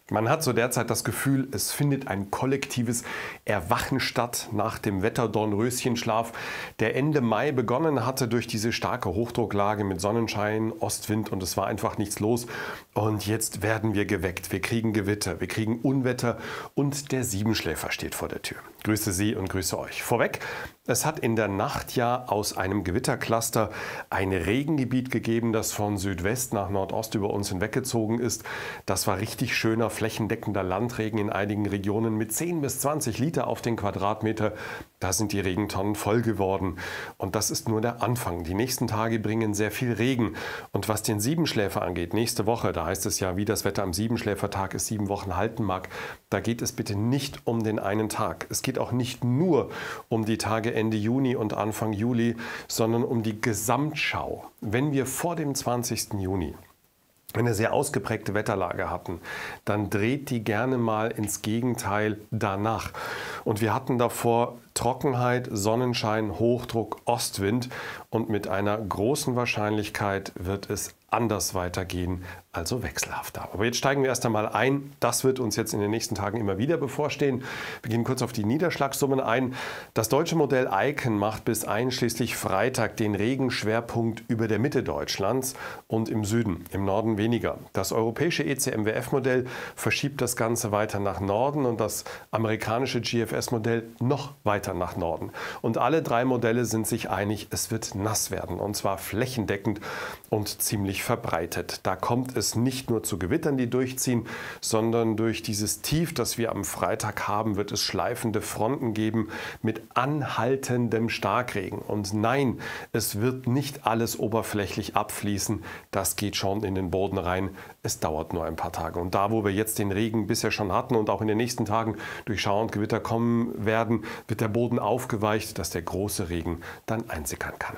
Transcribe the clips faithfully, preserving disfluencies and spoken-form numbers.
Man hat so derzeit das Gefühl, es findet ein kollektives Erwachen statt nach dem Wetterdornröschenschlaf, der Ende Mai begonnen hatte durch diese starke Hochdrucklage mit Sonnenschein, Ostwind und es war einfach nichts los. Und jetzt werden wir geweckt. Wir kriegen Gewitter, wir kriegen Unwetter und der Siebenschläfer steht vor der Tür. Grüße Sie und grüße euch. Vorweg, es hat in der Nacht ja aus einem Gewittercluster ein Regengebiet gegeben, das von Südwest nach Nordost über uns hinweggezogen ist. Das war richtig schöner, flächendeckender Landregen in einigen Regionen mit zehn bis zwanzig Liter auf den Quadratmeter. Da sind die Regentonnen voll geworden. Und das ist nur der Anfang. Die nächsten Tage bringen sehr viel Regen. Und was den Siebenschläfer angeht, nächste Woche, da heißt es ja, wie das Wetter am Siebenschläfertag ist, sieben Wochen halten mag, da geht es bitte nicht um den einen Tag. Es geht auch nicht nur um die Tage Ende Juni und Anfang Juli, sondern um die Gesamtschau. Wenn wir vor dem zwanzigsten Juni eine sehr ausgeprägte Wetterlage hatten, dann dreht die gerne mal ins Gegenteil danach. Und wir hatten davor Trockenheit, Sonnenschein, Hochdruck, Ostwind und mit einer großen Wahrscheinlichkeit wird es anders weitergehen, also wechselhafter. Aber jetzt steigen wir erst einmal ein. Das wird uns jetzt in den nächsten Tagen immer wieder bevorstehen. Wir gehen kurz auf die Niederschlagssummen ein. Das deutsche Modell Icon macht bis einschließlich Freitag den Regenschwerpunkt über der Mitte Deutschlands und im Süden, im Norden weniger. Das europäische E C M W F-Modell verschiebt das Ganze weiter nach Norden und das amerikanische G F S-Modell noch weiter nach Norden. Und alle drei Modelle sind sich einig, es wird nass werden und zwar flächendeckend und ziemlich verbreitet. Da kommt es nicht nur zu Gewittern, die durchziehen, sondern durch dieses Tief, das wir am Freitag haben, wird es schleifende Fronten geben mit anhaltendem Starkregen. Und nein, es wird nicht alles oberflächlich abfließen. Das geht schon in den Boden rein. Es dauert nur ein paar Tage. Und da, wo wir jetzt den Regen bisher schon hatten und auch in den nächsten Tagen durch Schauer und Gewitter kommen werden, wird der Boden aufgeweicht, dass der große Regen dann einsickern kann.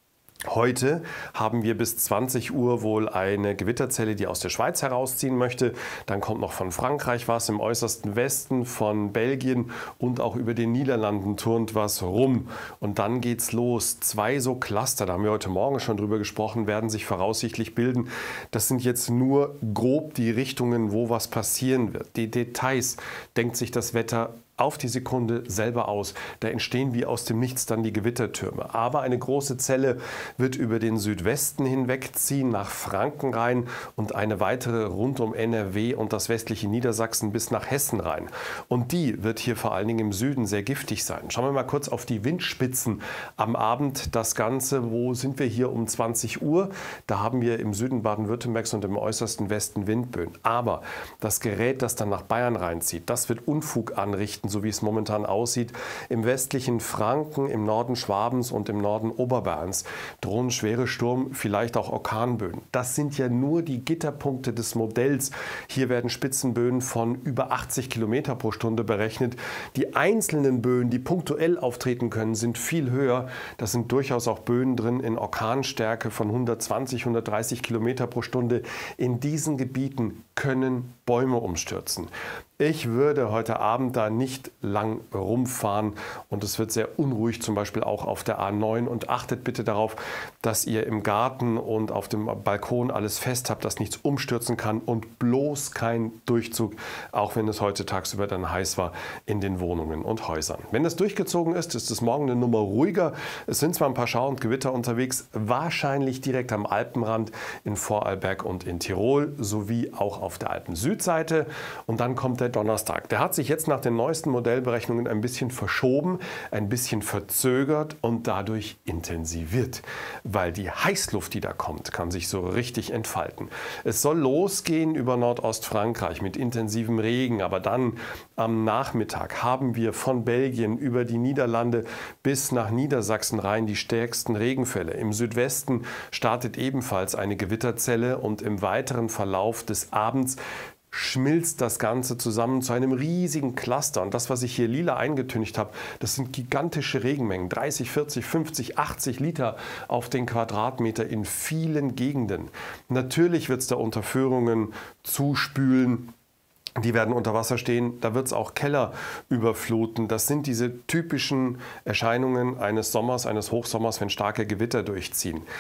Heute haben wir bis zwanzig Uhr wohl eine Gewitterzelle, die aus der Schweiz herausziehen möchte. Dann kommt noch von Frankreich was, im äußersten Westen, von Belgien und auch über den Niederlanden turnt was rum. Und dann geht's los. Zwei so Cluster, da haben wir heute Morgen schon drüber gesprochen, werden sich voraussichtlich bilden. Das sind jetzt nur grob die Richtungen, wo was passieren wird. Die Details denkt sich das Wetter auf die Sekunde selber aus. Da entstehen wie aus dem Nichts dann die Gewittertürme. Aber eine große Zelle wird über den Südwesten hinwegziehen, nach Franken rein und eine weitere rund um N R W und das westliche Niedersachsen bis nach Hessen rein. Und die wird hier vor allen Dingen im Süden sehr giftig sein. Schauen wir mal kurz auf die Windspitzen am Abend. Das Ganze, wo sind wir hier um zwanzig Uhr? Da haben wir im Süden Baden-Württembergs und im äußersten Westen Windböen. Aber das Gerät, das dann nach Bayern reinzieht, das wird Unfug anrichten, so wie es momentan aussieht. Im westlichen Franken, im Norden Schwabens und im Norden Oberbayerns drohen schwere Sturm, vielleicht auch Orkanböen. Das sind ja nur die Gitterpunkte des Modells. Hier werden Spitzenböen von über achtzig Kilometer pro Stunde berechnet. Die einzelnen Böen, die punktuell auftreten können, sind viel höher. Das sind durchaus auch Böen drin in Orkanstärke von hundertzwanzig, hundertdreißig Kilometer pro Stunde. In diesen Gebieten können Bäume umstürzen. Ich würde heute Abend da nicht lang rumfahren und es wird sehr unruhig, zum Beispiel auch auf der A neun. Und achtet bitte darauf, dass ihr im Garten und auf dem Balkon alles fest habt, dass nichts umstürzen kann und bloß kein Durchzug, auch wenn es heute tagsüber dann heiß war, in den Wohnungen und Häusern. Wenn das durchgezogen ist, ist es morgen eine Nummer ruhiger. Es sind zwar ein paar Schauer und Gewitter unterwegs, wahrscheinlich direkt am Alpenrand in Vorarlberg und in Tirol sowie auch auf der Alpen-Südseite. Und dann kommt der Donnerstag. Der hat sich jetzt nach den neuesten Modellberechnungen ein bisschen verschoben, ein bisschen verzögert und dadurch intensiviert. Weil die Heißluft, die da kommt, kann sich so richtig entfalten. Es soll losgehen über Nordostfrankreich mit intensivem Regen, aber dann am Nachmittag haben wir von Belgien über die Niederlande bis nach Niedersachsen rein die stärksten Regenfälle. Im Südwesten startet ebenfalls eine Gewitterzelle und im weiteren Verlauf des Abends schmilzt das Ganze zusammen zu einem riesigen Cluster. Und das, was ich hier lila eingetüncht habe, das sind gigantische Regenmengen. dreißig, vierzig, fünfzig, achtzig Liter auf den Quadratmeter in vielen Gegenden. Natürlich wird es da Unterführungen zuspülen. Die werden unter Wasser stehen, da wird es auch Keller überfluten. Das sind diese typischen Erscheinungen eines Sommers, eines Hochsommers, wenn starke Gewitter durchziehen.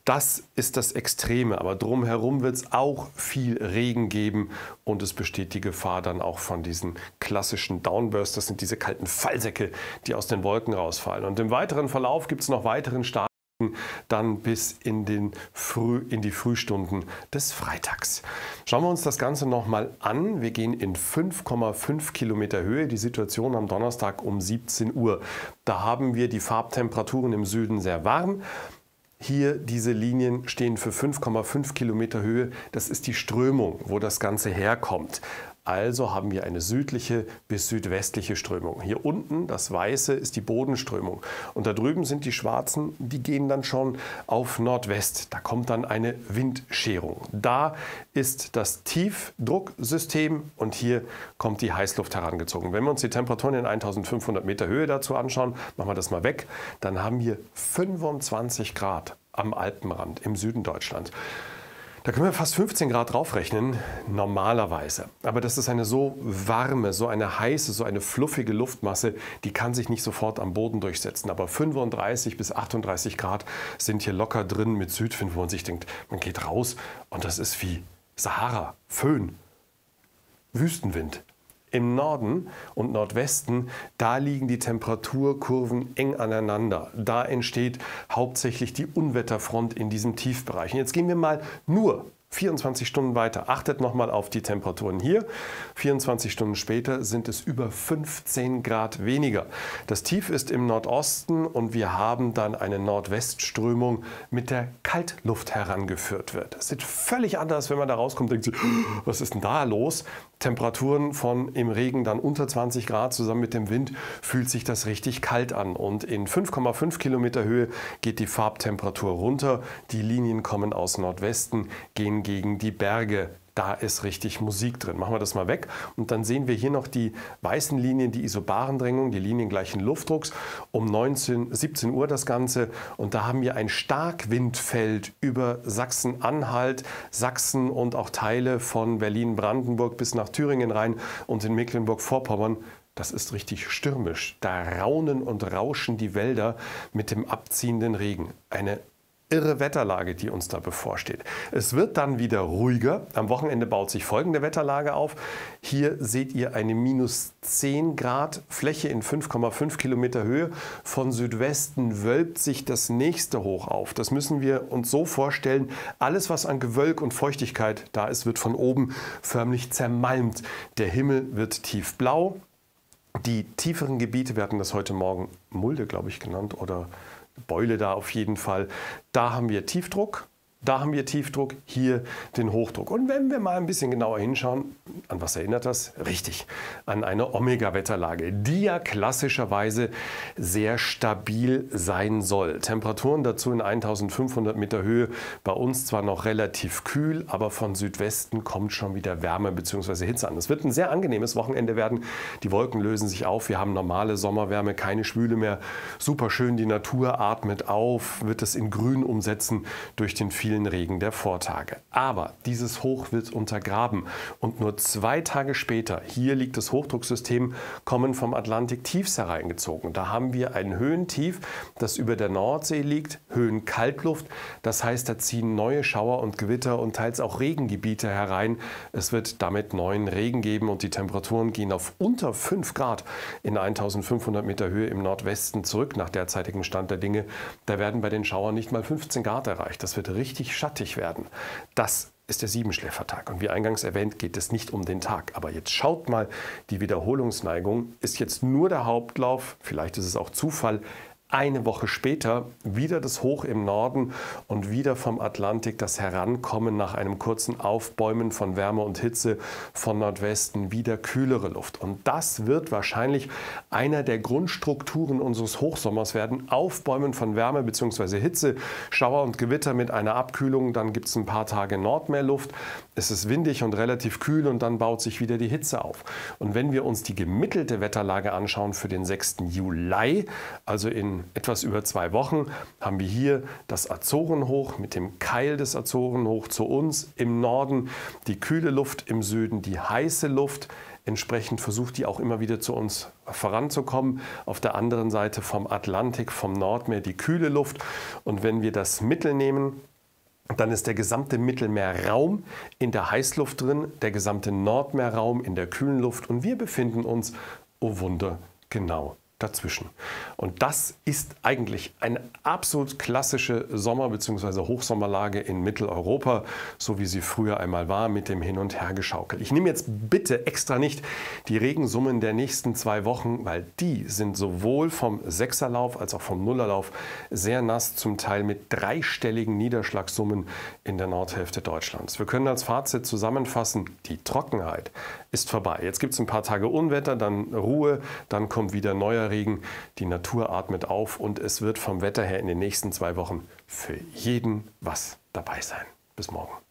Das ist das Extreme, aber drumherum wird es auch viel Regen geben und es besteht die Gefahr dann auch von diesen klassischen Downbursts. Das sind diese kalten Fallsäcke, die aus den Wolken rausfallen. Und im weiteren Verlauf gibt es noch weiteren Starkregen, dann bis in, den Früh, in die Frühstunden des Freitags. Schauen wir uns das Ganze noch mal an. Wir gehen in fünf Komma fünf Kilometer Höhe. Die Situation am Donnerstag um siebzehn Uhr. Da haben wir die Farbtemperaturen im Süden sehr warm. Hier diese Linien stehen für fünf Komma fünf Kilometer Höhe. Das ist die Strömung, wo das Ganze herkommt. Also haben wir eine südliche bis südwestliche Strömung. Hier unten, das Weiße, ist die Bodenströmung. Und da drüben sind die Schwarzen, die gehen dann schon auf Nordwest. Da kommt dann eine Windscherung. Da ist das Tiefdrucksystem und hier kommt die Heißluft herangezogen. Wenn wir uns die Temperaturen in eintausendfünfhundert Meter Höhe dazu anschauen, machen wir das mal weg, dann haben wir fünfundzwanzig Grad am Alpenrand im Süden Deutschlands. Da können wir fast fünfzehn Grad draufrechnen, normalerweise. Aber das ist eine so warme, so eine heiße, so eine fluffige Luftmasse, die kann sich nicht sofort am Boden durchsetzen. Aber fünfunddreißig bis achtunddreißig Grad sind hier locker drin mit Südwind, wo man sich denkt, man geht raus und das ist wie Sahara, Föhn, Wüstenwind. Im Norden und Nordwesten, da liegen die Temperaturkurven eng aneinander. Da entsteht hauptsächlich die Unwetterfront in diesem Tiefbereich. Und jetzt gehen wir mal nur vierundzwanzig Stunden weiter. Achtet nochmal auf die Temperaturen hier. vierundzwanzig Stunden später sind es über fünfzehn Grad weniger. Das Tief ist im Nordosten und wir haben dann eine Nordwestströmung, mit der Kaltluft herangeführt wird. Das sieht völlig anders, wenn man da rauskommt und denkt, was ist denn da los? Temperaturen von im Regen dann unter zwanzig Grad, zusammen mit dem Wind fühlt sich das richtig kalt an. Und in fünf Komma fünf Kilometer Höhe geht die Farbtemperatur runter. Die Linien kommen aus Nordwesten, gehen gegen die Berge. Da ist richtig Musik drin. Machen wir das mal weg. Und dann sehen wir hier noch die weißen Linien, die Isobarendrängung, die Linien gleichen Luftdrucks. Um neunzehn, siebzehn Uhr das Ganze. Und da haben wir ein Starkwindfeld über Sachsen-Anhalt, Sachsen und auch Teile von Berlin-Brandenburg bis nach Thüringen rein und in Mecklenburg-Vorpommern. Das ist richtig stürmisch. Da raunen und rauschen die Wälder mit dem abziehenden Regen. Eine irre Wetterlage, die uns da bevorsteht. Es wird dann wieder ruhiger. Am Wochenende baut sich folgende Wetterlage auf. Hier seht ihr eine minus zehn Grad Fläche in fünf Komma fünf Kilometer Höhe. Von Südwesten wölbt sich das nächste Hoch auf. Das müssen wir uns so vorstellen. Alles, was an Gewölk und Feuchtigkeit da ist, wird von oben förmlich zermalmt. Der Himmel wird tiefblau. Die tieferen Gebiete, wir hatten das heute Morgen Mulde, glaube ich, genannt, oder Beule da auf jeden Fall. Da haben wir Tiefdruck, da haben wir Tiefdruck, hier den Hochdruck. Und wenn wir mal ein bisschen genauer hinschauen, an was erinnert das? Richtig, an eine Omega-Wetterlage, die ja klassischerweise sehr stabil sein soll. Temperaturen dazu in eintausendfünfhundert Meter Höhe, bei uns zwar noch relativ kühl, aber von Südwesten kommt schon wieder Wärme bzw. Hitze an. Es wird ein sehr angenehmes Wochenende werden. Die Wolken lösen sich auf, wir haben normale Sommerwärme, keine Schwüle mehr. Super schön, die Natur atmet auf, wird es in Grün umsetzen durch den vielen Regen der Vortage. Aber dieses Hoch wird untergraben und nur zwei Tage später, hier liegt das Hochdrucksystem, kommen vom Atlantik Tiefs hereingezogen. Da haben wir ein Höhentief, das über der Nordsee liegt, Höhenkaltluft. Das heißt, da ziehen neue Schauer und Gewitter und teils auch Regengebiete herein. Es wird damit neuen Regen geben und die Temperaturen gehen auf unter fünf Grad in eintausendfünfhundert Meter Höhe im Nordwesten zurück nach derzeitigem Stand der Dinge. Da werden bei den Schauern nicht mal fünfzehn Grad erreicht. Das wird richtig schattig werden. Das ist der Siebenschläfertag. Und wie eingangs erwähnt, geht es nicht um den Tag. Aber jetzt schaut mal, die Wiederholungsneigung ist jetzt nur der Hauptlauf. Vielleicht ist es auch Zufall. Eine Woche später wieder das Hoch im Norden und wieder vom Atlantik das Herankommen nach einem kurzen Aufbäumen von Wärme und Hitze von Nordwesten, wieder kühlere Luft. Und das wird wahrscheinlich einer der Grundstrukturen unseres Hochsommers werden. Aufbäumen von Wärme bzw. Hitze, Schauer und Gewitter mit einer Abkühlung. Dann gibt es ein paar Tage Nordmeerluft. Es ist windig und relativ kühl und dann baut sich wieder die Hitze auf. Und wenn wir uns die gemittelte Wetterlage anschauen für den sechsten Juli, also in etwas über zwei Wochen, haben wir hier das Azorenhoch mit dem Keil des Azorenhoch zu uns im Norden, die kühle Luft im Süden, die heiße Luft. Entsprechend versucht die auch immer wieder zu uns voranzukommen. Auf der anderen Seite vom Atlantik, vom Nordmeer die kühle Luft. Und wenn wir das Mittel nehmen, Dann ist der gesamte Mittelmeerraum in der Heißluft drin, der gesamte Nordmeerraum in der kühlen Luft und wir befinden uns, oh Wunder, genau dazwischen. Und das ist eigentlich eine absolut klassische Sommer- bzw. Hochsommerlage in Mitteleuropa, so wie sie früher einmal war, mit dem Hin- und Hergeschaukel. Ich nehme jetzt bitte extra nicht die Regensummen der nächsten zwei Wochen, weil die sind sowohl vom Sechserlauf als auch vom Nullerlauf sehr nass, zum Teil mit dreistelligen Niederschlagssummen in der Nordhälfte Deutschlands. Wir können als Fazit zusammenfassen, die Trockenheit ist vorbei. Jetzt gibt es ein paar Tage Unwetter, dann Ruhe, dann kommt wieder neuer Regen. Die Natur atmet auf und es wird vom Wetter her in den nächsten zwei Wochen für jeden was dabei sein. Bis morgen.